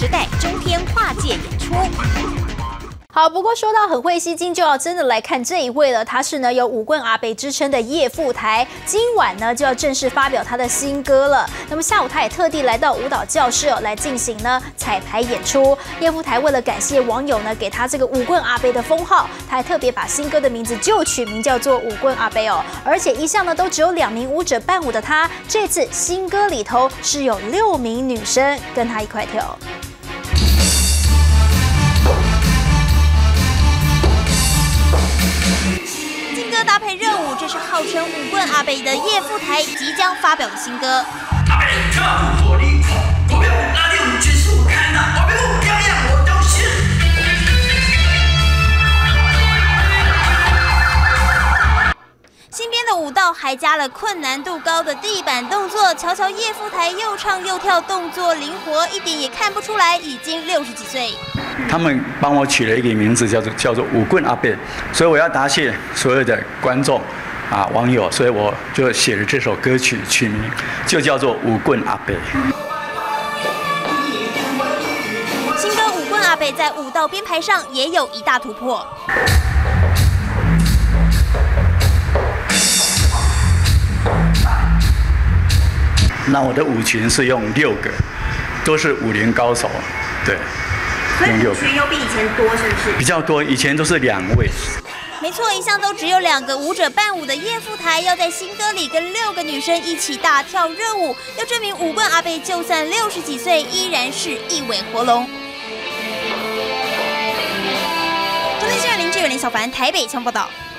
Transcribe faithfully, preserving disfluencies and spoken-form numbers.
时代中天跨界演出。 好，不过说到很会吸睛，就要真的来看这一位了。他是呢有舞棍阿北之称的叶富台，今晚呢就要正式发表他的新歌了。那么下午他也特地来到舞蹈教室哦，来进行呢彩排演出。叶富台为了感谢网友呢给他这个舞棍阿北的封号，他还特别把新歌的名字就取名叫做舞棍阿北哦。而且一向呢都只有两名舞者伴舞的他，这次新歌里头是有六名女生跟他一块跳。 劲歌搭配热舞，这是号称舞棍阿北的叶富台即将发表的新歌。阿北跳舞火力狂，我没有拉力舞，全是我看的，我没有样样我都是。新编的舞蹈还加了困难度高的地板动作，瞧瞧叶富台又唱又跳，动作灵活，一点也看不出来已经六十几岁。 他们帮我取了一个名字，叫做叫做舞棍阿北，所以我要答谢所有的观众啊网友，所以我就写了这首歌曲，取名就叫做舞棍阿北。 新歌舞棍阿北在舞蹈编排上也有一大突破。 那我的舞群是用六个，都是舞龄高手，对。 所以舞群又比以前多，是不是？ 比较多，以前都是两位。 没错，一向都只有两个舞者伴舞的叶富台，要在新歌里跟六个女生一起大跳热舞，要证明舞棍阿北就算六十几岁，依然是一尾活龙。中天新闻林志远、林小凡台北腔报道。